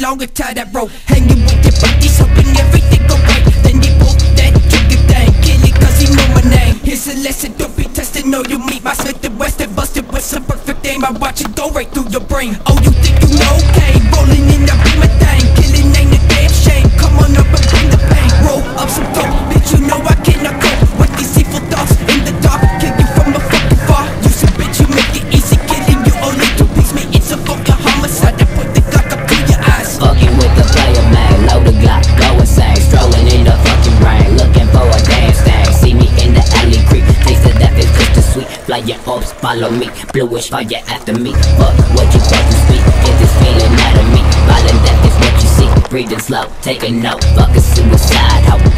longer, tie that rope. Hanging with your buddies, hoping everything go right. Then you pull that trigger thing, kill it cause he know my name. Here's a lesson, don't be testing, no you meet my Smith and Wesson. Busted with some perfect aim, I watch it go right through your brain. Oh, you think you know, okay, rolling in, I be my thing. Killing ain't a damn shame, come on up and bring the pain. Roll up some dope, bitch, you know I cannot cope with these evil thoughts in the dark. Kill you from a fucking far. You said bitch, you make it easy, killing you only to piece me. It's a fucking homicide, I put the Glock up to your eyes. Fucking with the player man, load the Glock, go insane. Strolling in the fucking rain, looking for a dance thing. See me in the alley creep, taste of death is just too sweet. Fly your hopes, follow me, bluish fire after me. Fuck what you fucking speak, get this feeling out of me. Violent death is what you see, breathing slow, take a note, fuck a suicide hoe.